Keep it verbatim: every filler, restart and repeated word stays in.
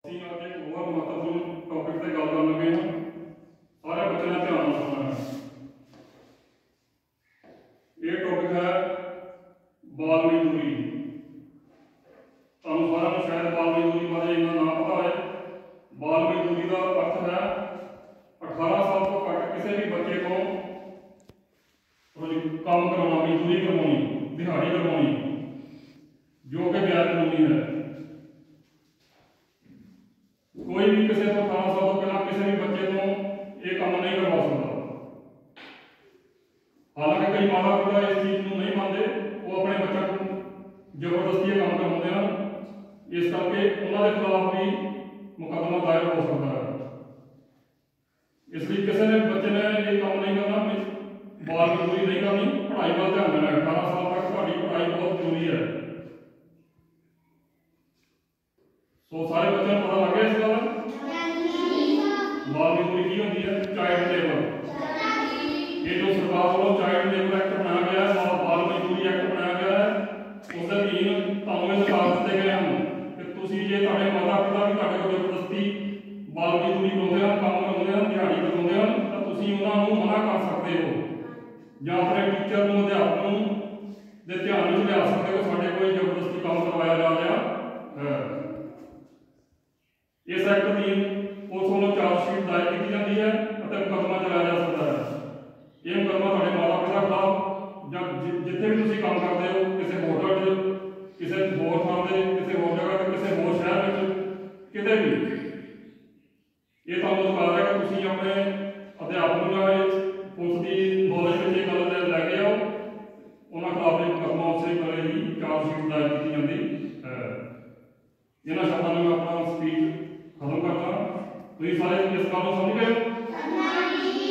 ਅਸੀਂ ਅੱਜ ਇੱਕ ਹੋਰ ਮਹੱਤਵਪੂਰਨ ਟੌਪਿਕ ਤੇ ਗੱਲ ਕਰਨ ਲੱਗੇ ਹਾਂ। ਸਾਰੇ ਬੱਚਿਆਂ ਨੇ ਧਿਆਨ ਨਾਲ ਸੁਣਨਾ ਹੈ। ਇਹ ਟੌਪਿਕ ਹੈ ਬਾਲ ਮਜ਼ਦੂਰੀ। ਤੁਹਾਨੂੰ ਸਾਰਿਆਂ ਨੂੰ ਸ਼ਾਇਦ ਬਾਲ ਮਜ਼ਦੂਰੀ ਬਾਰੇ ਇੰਨਾ ਨਾ ਪਤਾ ਹੋਵੇ। ਬਾਲ ਮਜ਼ਦੂਰੀ ਦਾ ਅਰਥ ਹੈ ਅਠਾਰਾਂ ਸਾਲ ਤੋਂ ਘੱਟ ਕਿਸੇ ਵੀ ਬੱਚੇ ਤੋਂ ਕੰਮ ਕਰਵਾਉਣਾ, ਮਜ਼ਦੂਰੀ ਕਰਵਾਉਣੀ, ਦਿਹਾੜੀ ਕਰਵਾਉਣੀ, ਜੋ ਕਿ ਗੈਰ ਕਾਨੂੰਨੀ ਹੈ। कोई भी किसी को अठारह साल तो पहला किसी भी बच्चे को ये काम नहीं करवा सकता। हालांकि कई माता पिता इस चीज़ को नहीं मानते, वो अपने बच्चों को जबरदस्ती काम करवाते हैं। इस करके उन्होंने खिलाफ भी मुकदमा दायर हो सकता है। इसलिए किसी ने बच्चे ने ये काम नहीं करना, बाल मजदूरी नहीं करनी, पढ़ाई वाल ध्यान देना। अठारह साल तक तुम्हारी पढ़ाई बहुत जरूरी है। सो सारे बच्चों को पता लग गया इस गल। बाल मजदूरी की होती है? Child labour. ये जो सरकार वालों चाइल्ड लेबर एक्ट बनाया गया है, बाल मजदूरी एक्ट बनाया गया है, उसके तीन कानून सरकार दिए गए हैं कि तुसी जे तुहाडे माता पिता भी तुहाडे कोल जबरदस्ती बाल मजदूरी कराउंदे हैं, काम कराउंदे हैं, दिहाड़ी कराउंदे हैं, तो तुसी उन्हां नूं मना कर सकते हो जां अपने टीचर नूं, अध्यापक नूं दे ध्यान विच लिया सकते हो साडे कोई जबरदस्ती काम करवाया जा रहा है। इस एक्ट अधीन पुलिस वालों चार्जशीट दायर की जाती है और मुकदमा चलाया जा सकता है। यह मुकदमा थोड़े माता पिता खिलाफ या जिथे भी तुम काम करते हो, किसी होटल किसी होर थां से, किसी होर जगह किसी होर शहर में किते भी, ये तुहानूं अधिकार है कि तुसीं अपने अध्यापक नूं पुलिस की नॉलेज में गल लैके आओ, उन्होंने खिलाफ मुकदमा उस वेले ही चार्जशीट दायर की जाती है। इन्हां शब्दां नाल मैं अपना स्पीच खत्म करता। तुम सारे इस गल को समझ गए?